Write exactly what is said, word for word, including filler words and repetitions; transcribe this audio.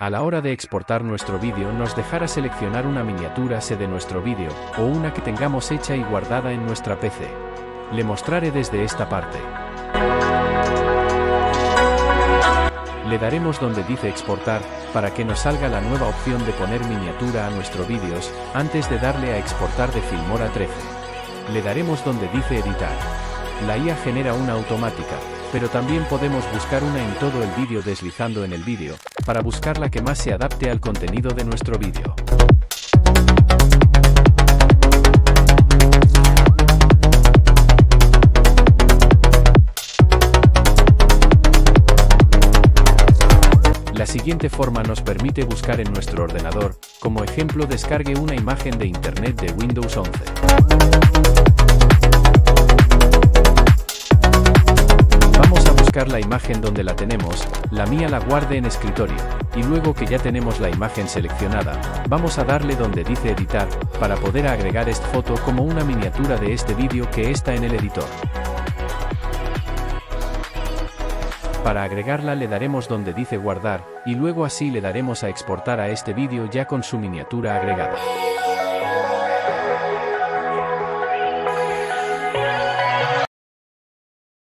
A la hora de exportar nuestro vídeo nos dejará seleccionar una miniatura S de nuestro vídeo, o una que tengamos hecha y guardada en nuestra P C. Le mostraré desde esta parte. Le daremos donde dice exportar, para que nos salga la nueva opción de poner miniatura a nuestros vídeos, antes de darle a exportar de Filmora trece. Le daremos donde dice editar. La I A genera una automática, pero también podemos buscar una en todo el vídeo deslizando en el vídeo, para buscar la que más se adapte al contenido de nuestro vídeo. La siguiente forma nos permite buscar en nuestro ordenador, como ejemplo descargue una imagen de internet de Windows once. Vamos a buscar la imagen donde la tenemos, la mía la guarde en escritorio, y luego que ya tenemos la imagen seleccionada, vamos a darle donde dice editar, para poder agregar esta foto como una miniatura de este vídeo que está en el editor. Para agregarla le daremos donde dice guardar, y luego así le daremos a exportar a este vídeo ya con su miniatura agregada.